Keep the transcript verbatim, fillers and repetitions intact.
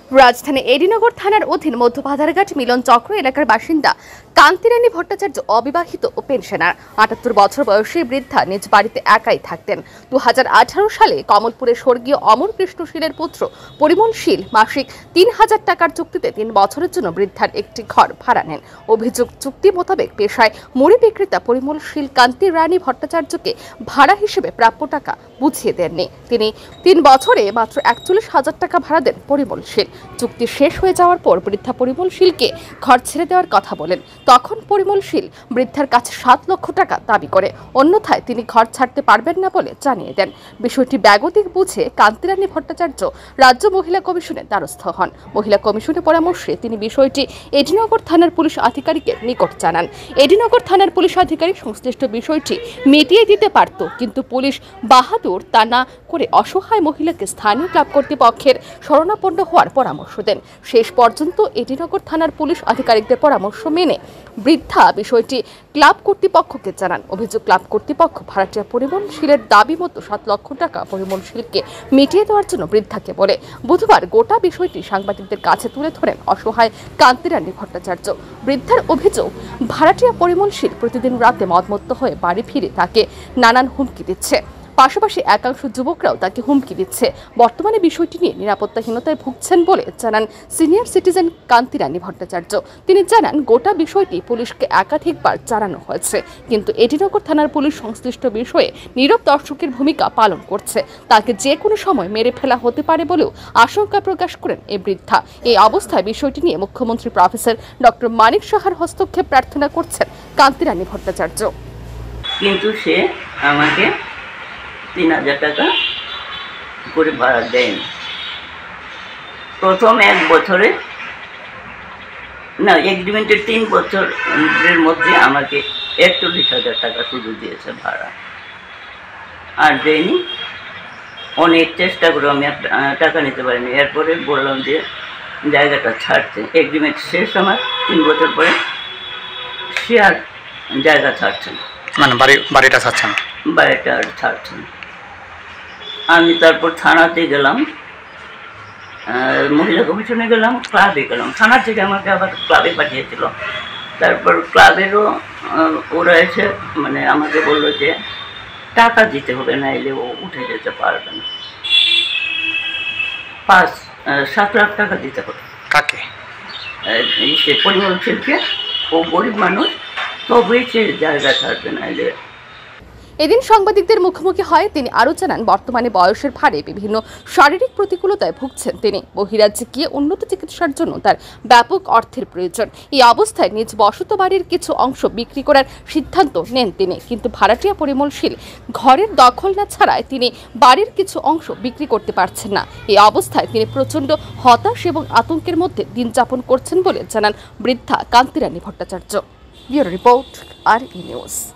রাজধানী এডিনগর থানার অধীন মধ্য বাধারঘাট মিলন চক্র এলাকার বাসিন্দা কান্তিরানী ভট্টাচার্য অবিবাহিত ও পেনশনার। আটাত্তর বছর বয়সী বৃদ্ধা নিজ বাড়িতে একাই থাকতেন। দু হাজার আঠারো সালে কমলপুরে স্বর্গীয় অমর কৃষ্ণ শীলের পুত্র পরিমল শীল মাসিক তিন হাজার টাকার চুক্তিতে তিন বছরের জন্য বৃদ্ধার একটি ঘর ভাড়া নেন। অভিযোগ, চুক্তি মোতাবেক পেশায় মুড়ি বিক্রেতা পরিমল শীল কান্তি রানী ভট্টাচার্যকে ভাড়া হিসেবে প্রাপ্য টাকা বুঝিয়ে দেননি। তিনি তিন বছরে মাত্র একচল্লিশ হাজার টাকা ভাড়া দেন পরিমল শীল। চুক্তি শেষ হয়ে যাওয়ার পর বৃদ্ধা পরিমল শীলকে ঘর ছেড়ে দেওয়ার কথা বলেন। তখন পরিমল শীল বৃদ্ধার কাছে সাত লক্ষ টাকা দাবি করে, অন্যথায় তিনি ঘর ছাড়তে পারবেন না বলে জানিয়ে দেন। বিষয়টি ব্যাগতিক বুঝে কান্তিরানী ভট্টাচার্য রাজ্য মহিলা কমিশনের দ্বারস্থ হন। মহিলা কমিশনের পরামর্শে তিনি বিষয়টি এডিনগর থানার পুলিশ আধিকারিকের নিকট জানান। এডিনগর থানার পুলিশ আধিকারিক সংশ্লিষ্ট বিষয়টি মিটিয়ে দিতে পারত, কিন্তু পুলিশ বাহাদুর তা না করে অসহায় মহিলাকে স্থানীয় ক্লাব কর্তৃপক্ষের শরণাপন্ন হওয়ার পরামর্শ দেন। শেষ পর্যন্ত এডিনগর থানার পুলিশ আধিকারিকদের পরামর্শ মেনে বৃদ্ধা বিষয়টি ক্লাব কর্তৃপক্ষকে জানান। অভিযোগ, ক্লাব কর্তৃপক্ষ ভাড়াটিয়া পরিমল শীলের দাবি মতো সাত লক্ষ টাকা পরিমল শীলকে মিটিয়ে দেওয়ার জন্য বৃদ্ধাকে বলে। বুধবার গোটা বিষয়টি সাংবাদিকদের কাছে তুলে ধরেন অসহায় কান্তিরানী ভট্টাচার্য। বৃদ্ধার অভিযোগ, ভাড়াটিয়া পরিমল শীল প্রতিদিন রাতে মদমত্ত হয়ে বাড়ি ফিরে তাকে নানান হুমকি দিচ্ছে। পাশাপাশি একাংশ যুবকরাও তাকে হুমকি দিচ্ছে। বর্তমানে বিষয়টি নিয়ে নিরাপত্তাহীনতায় ভুগছেন বলে জানান সিনিয়র সিটিজেন কান্তিরানী ভট্টাচার্য। তিনি জানান, গোটা বিষয়টি পুলিশকে একাধিকবার জানানো হয়েছে, কিন্তু এডিনগর থানার পুলিশ সংশ্লিষ্ট বিষয়ে নীরব দর্শকের ভূমিকা পালন করছে। তাকে যে কোনো সময় মেরে ফেলা হতে পারে বলেও আশঙ্কা প্রকাশ করেন এই বৃদ্ধা। এই অবস্থায় বিষয়টি নিয়ে মুখ্যমন্ত্রী প্রফেসর ডক্টর মানিক সাহার হস্তক্ষেপ প্রার্থনা করছেন কান্তিরানী ভট্টাচার্য। কিন্তু সে আমাকে তিন হাজার টাকা করে ভাড়া দেয়নি। প্রথম এক বছরে না, এগ্রিমেন্টের তিন বছরের মধ্যে আমাকে একচল্লিশ হাজার টাকা শুধু দিয়েছে ভাড়া, আর দেয়নি। অনেক চেষ্টা করে আমি টাকা নিতে পারিনি। এরপরে বললাম যে জায়গাটা ছাড়তে, এগ্রিমেন্ট শেষ আমার তিন বছর পরে সে আর জায়গা ছাড়ছে না, মানে বাড়ি বাড়িটা ছাড়ছে না বাড়িটা আর ছাড়ছে না। আমি তারপর থানাতে গেলাম, মহিলা কমিশনে গেলাম, ক্লাবে গেলাম। থানা থেকে আমাকে আবার ক্লাবে পাঠিয়েছিল। তারপর ক্লাবেরও ওরা এসে মানে আমাকে বললো যে টাকা দিতে হবে, না এলে ও উঠে যেতে পারবে না। পাঁচ সাত লাখ টাকা দিতে হবে। কাকে? সে পরিমল শীলকে। ও গরিব মানুষ, তবেই সে জায়গা ছাড়বে, না এলে। এদিন সাংবাদিকদের মুখোমুখি হয় তিনি আরও জানান, বর্তমানে বয়সের ভারে বিভিন্ন শারীরিক প্রতিকূলতায় ভুগছেন তিনি। বহিরাজ্যে গিয়ে উন্নত চিকিৎসার জন্য তার ব্যাপক অর্থের প্রয়োজন। এই অবস্থায় নিজ বসত বাড়ির কিছু অংশ বিক্রি করার সিদ্ধান্ত নেন তিনি, কিন্তু ভাড়াটিয়া পরিমল শীল ঘরের দখল না ছাড়ায় তিনি বাড়ির কিছু অংশ বিক্রি করতে পারছেন না। এই অবস্থায় তিনি প্রচণ্ড হতাশ এবং আতঙ্কের মধ্যে দিন যাপন করছেন বলে জানান বৃদ্ধা Kantirani Bhattacharya. Bureau report, R E news.